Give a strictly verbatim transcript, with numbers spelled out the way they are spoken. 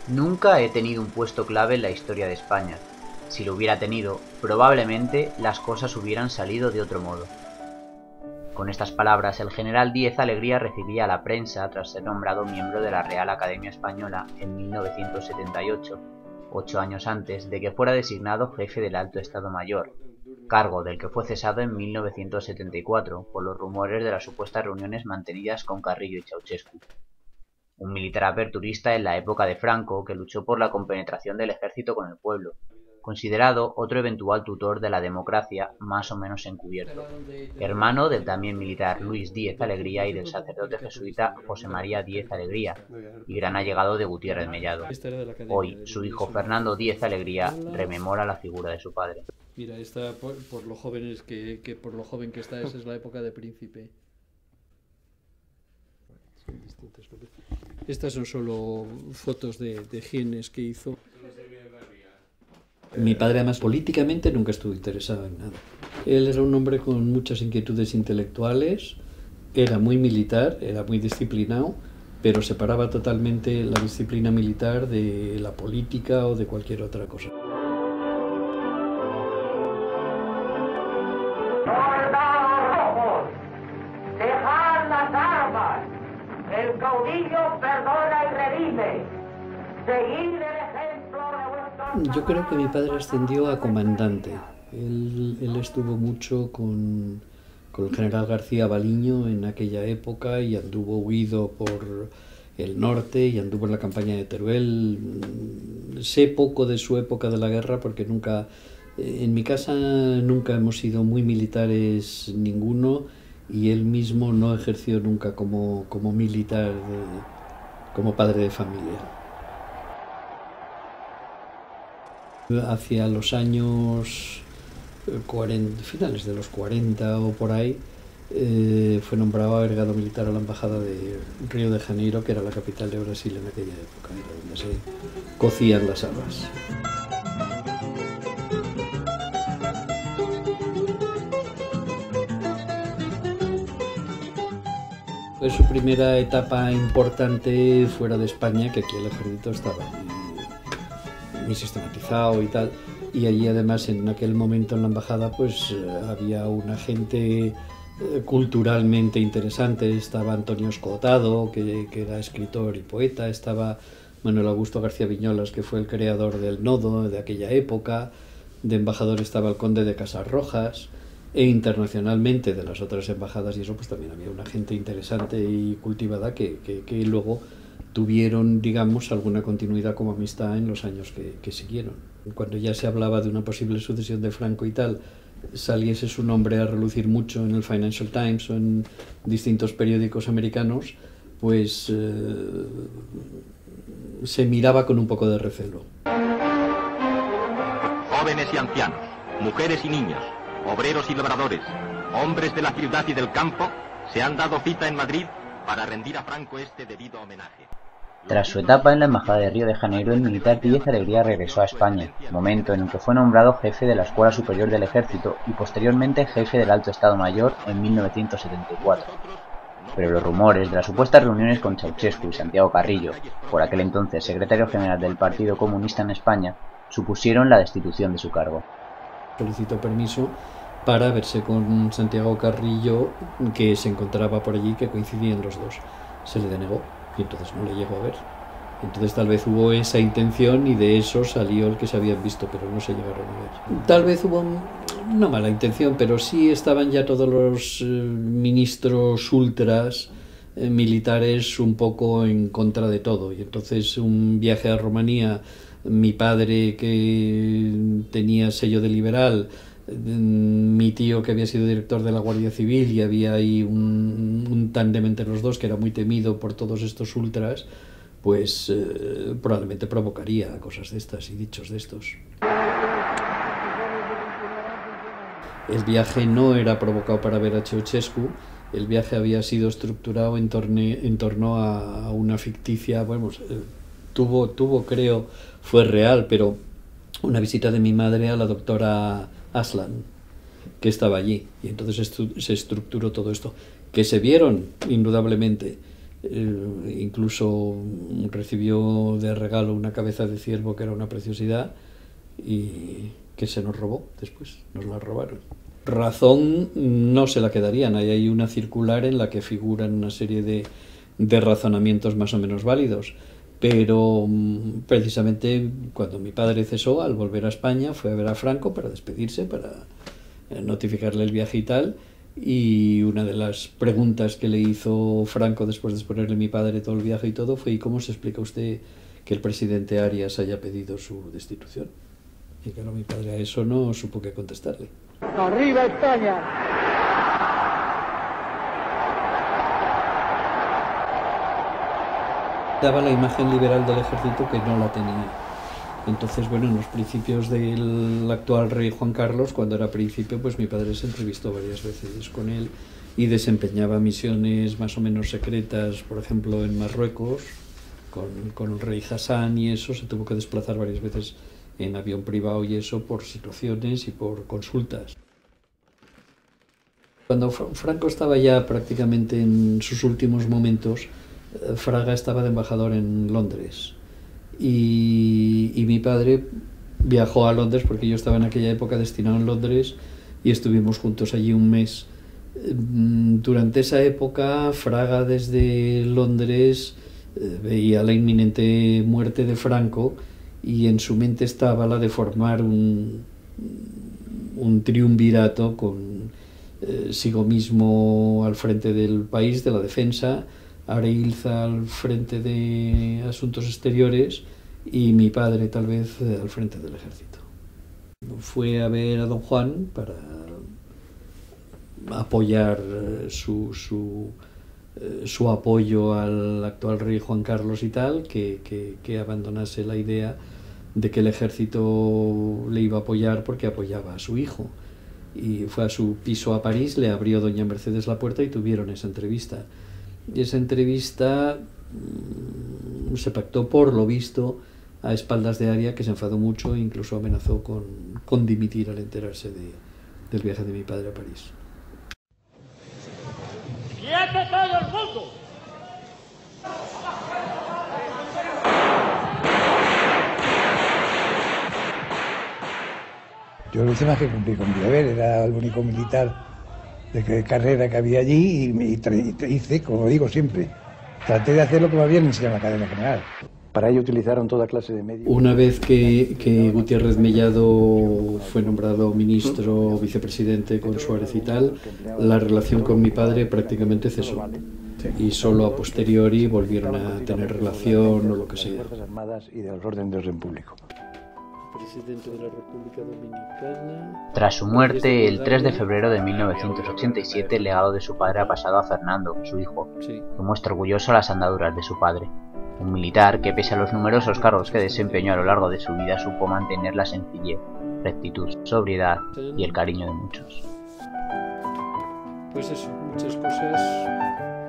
Nunca he tenido un puesto clave en la historia de España. Si lo hubiera tenido, probablemente las cosas hubieran salido de otro modo. Con estas palabras, el general Díez Alegría recibía a la prensa tras ser nombrado miembro de la Real Academia Española en mil novecientos setenta y ocho, ocho años antes de que fuera designado jefe del Alto Estado Mayor, cargo del que fue cesado en mil novecientos setenta y cuatro por los rumores de las supuestas reuniones mantenidas con Carrillo y Ceaușescu. Un militar aperturista en la época de Franco que luchó por la compenetración del ejército con el pueblo, considerado otro eventual tutor de la democracia más o menos encubierto, hermano del también militar Luis Díez Alegría y del sacerdote jesuita José María Díez Alegría, y gran allegado de Gutiérrez Mellado. Hoy, su hijo Fernando Díez Alegría rememora la figura de su padre. Mira, esta por, por lo jóvenes que, que por lo joven que está, esa es la época de Príncipe. Estas son solo fotos de, de genes que hizo. Mi padre, además, políticamente nunca estuvo interesado en nada. Él era un hombre con muchas inquietudes intelectuales, era muy militar, era muy disciplinado, pero separaba totalmente la disciplina militar de la política o de cualquier otra cosa. El caudillo perdona y redime. Seguid el ejemplo de vuestros... Yo creo que mi padre ascendió a comandante. Él, él estuvo mucho con, con el general García Baliño en aquella época y anduvo huido por el norte y anduvo en la campaña de Teruel. Sé poco de su época de la guerra porque nunca, en mi casa nunca hemos sido muy militares ninguno, y él mismo no ejerció nunca como, como militar, de, como padre de familia. Hacia los años cuarenta, finales de los cuarenta o por ahí, eh, fue nombrado agregado militar a la embajada de Río de Janeiro, que era la capital de Brasil en aquella época, era donde se cocían las habas. Fue su primera etapa importante fuera de España, que aquí el ejército estaba muy, muy sistematizado y tal, y allí además en aquel momento en la embajada pues había una gente eh, culturalmente interesante. Estaba Antonio Escotado, que, que era escritor y poeta, estaba Manuel Augusto García Viñolas, que fue el creador del Nodo de aquella época, de embajador estaba el conde de Casas Rojas, e internacionalmente de las otras embajadas y eso pues también había una gente interesante y cultivada que, que, que luego tuvieron, digamos, alguna continuidad como amistad en los años que, que siguieron. Cuando ya se hablaba de una posible sucesión de Franco y tal, saliese su nombre a relucir mucho en el Financial Times o en distintos periódicos americanos, pues eh, se miraba con un poco de recelo. Jóvenes y ancianos, mujeres y niños, obreros y labradores, hombres de la ciudad y del campo, se han dado cita en Madrid para rendir a Franco este debido homenaje. Tras su etapa en la embajada de Río de Janeiro, el militar Díez Alegría regresó a España, momento en el que fue nombrado jefe de la Escuela Superior del Ejército y posteriormente jefe del Alto Estado Mayor en mil novecientos setenta y cuatro. Pero los rumores de las supuestas reuniones con Ceaușescu y Santiago Carrillo, por aquel entonces secretario general del Partido Comunista en España, supusieron la destitución de su cargo. Solicitó permiso para verse con Santiago Carrillo, que se encontraba por allí, que coincidían los dos. Se le denegó y entonces no le llegó a ver. Entonces tal vez hubo esa intención y de eso salió el que se habían visto, pero no se llegaron a ver. Tal vez hubo una mala intención, pero sí estaban ya todos los eh, ministros ultras eh, militares un poco en contra de todo. Y entonces un viaje a Rumanía, mi padre que tenía sello de liberal, mi tío que había sido director de la Guardia Civil y había ahí un, un tándem entre los dos que era muy temido por todos estos ultras, pues eh, probablemente provocaría cosas de estas y dichos de estos. El viaje no era provocado para ver a Ceaușescu, el viaje había sido estructurado en, torne, en torno a, a una ficticia, bueno, eh, tuvo, tuvo, creo, fue real, pero una visita de mi madre a la doctora Aslan, que estaba allí, y entonces estu se estructuró todo esto, que se vieron indudablemente, Eh, incluso recibió de regalo una cabeza de ciervo que era una preciosidad y que se nos robó después, nos la robaron. Razón no se la quedarían, ahí hay una circular en la que figuran una serie de, de razonamientos más o menos válidos, pero precisamente cuando mi padre cesó, al volver a España, fue a ver a Franco para despedirse, para notificarle el viaje y tal, y una de las preguntas que le hizo Franco después de exponerle a mi padre todo el viaje y todo fue: ¿y cómo se explica usted que el presidente Arias haya pedido su destitución? Y claro, mi padre a eso no supo qué contestarle. ¡Arriba España! Daba la imagen liberal del ejército que no la tenía. Entonces, bueno, en los principios del actual rey Juan Carlos, cuando era príncipe, pues mi padre se entrevistó varias veces con él y desempeñaba misiones más o menos secretas, por ejemplo, en Marruecos, con, con el rey Hassan y eso, se tuvo que desplazar varias veces en avión privado y eso por situaciones y por consultas. Cuando Franco estaba ya prácticamente en sus últimos momentos, Fraga estaba de embajador en Londres y, y mi padre viajó a Londres porque yo estaba en aquella época destinado en Londres y estuvimos juntos allí un mes. Durante esa época, Fraga desde Londres eh, veía la inminente muerte de Franco y en su mente estaba la de formar un, un triunvirato con eh, Sigo mismo al frente del país, de la defensa, Areilza al frente de asuntos exteriores y mi padre tal vez eh, al frente del ejército. Fue a ver a don Juan para apoyar eh, su, su, eh, su apoyo al actual rey Juan Carlos y tal, que, que, que abandonase la idea de que el ejército le iba a apoyar porque apoyaba a su hijo. Y fue a su piso a París, le abrió doña Mercedes la puerta y tuvieron esa entrevista. Y esa entrevista mmm, se pactó, por lo visto, a espaldas de Aria, que se enfadó mucho e incluso amenazó con, con dimitir al enterarse de, del viaje de mi padre a París. ¡Quiete todo el mundo! Yo lo hice más que cumplir con mi deber, era el único militar de carrera que había allí y, me, y hice, como digo siempre, traté de hacer lo que me habían enseñado en la Academia General. Para ello utilizaron toda clase de medios. Una vez que, que Gutiérrez Mellado fue nombrado ministro, vicepresidente con Suárez y tal, la relación con mi padre prácticamente cesó. Y solo a posteriori volvieron a tener relación o lo que sea. De las Fuerzas Armadas y del orden de orden público. Presidente de la República Dominicana. Tras su muerte, el tres de febrero de mil novecientos ochenta y siete, el legado de su padre ha pasado a Fernando, su hijo, que muestra orgulloso las andaduras de su padre. Un militar que, pese a los numerosos cargos que desempeñó a lo largo de su vida, supo mantener la sencillez, rectitud, sobriedad y el cariño de muchos. Pues eso, muchas cosas